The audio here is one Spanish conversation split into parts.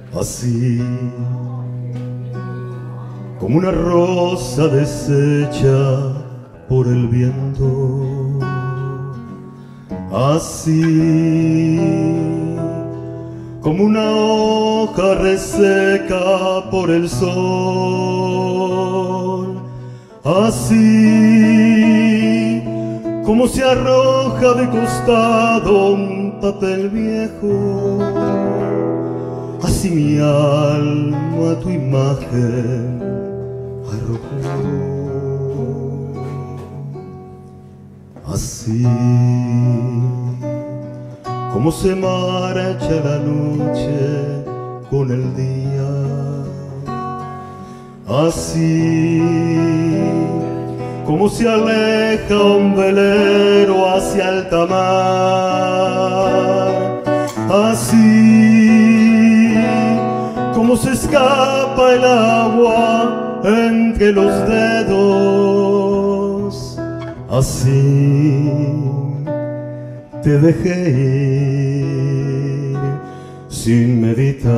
así como una rosa deshecha por el viento, así como una hoja reseca por el sol, así como se arroja de costado un papel viejo, así mi alma tu imagen arrojó. Así como se marcha la noche con el día, así como se aleja un velero hacia alta mar, así como se escapa el agua entre los dedos, así te dejé ir sin meditar.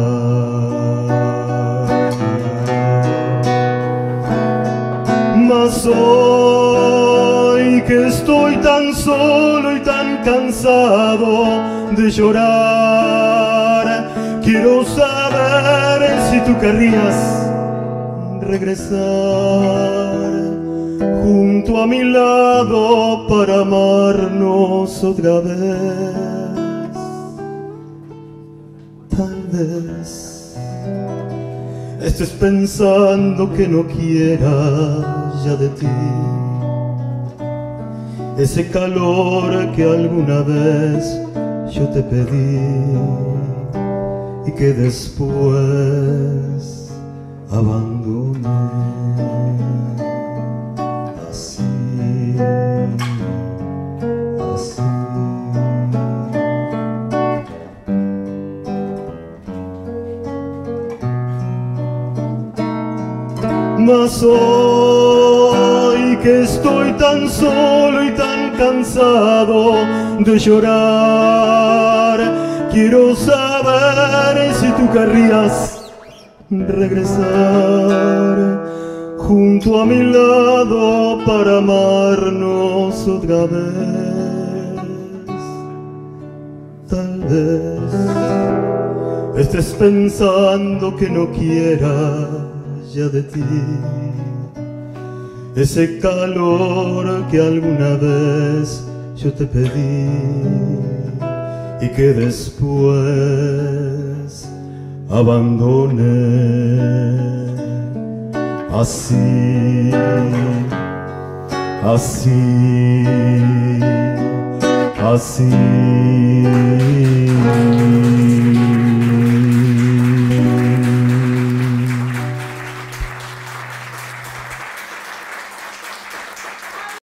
Mas hoy que estoy tan solo y tan cansado de llorar, quiero saber si tú querrías regresar junto a mi lado para amarnos otra vez. Tal vez estés pensando que no quiera ya de ti ese calor que alguna vez yo te pedí y que después abandoné. Mas hoy que estoy tan solo y tan cansado de llorar, quiero saber si tú querrías regresar junto a mi lado para amarnos otra vez. Tal vez estés pensando que no quiera ya de ti ese calor que alguna vez yo te pedí y que después abandoné. Así, así, así.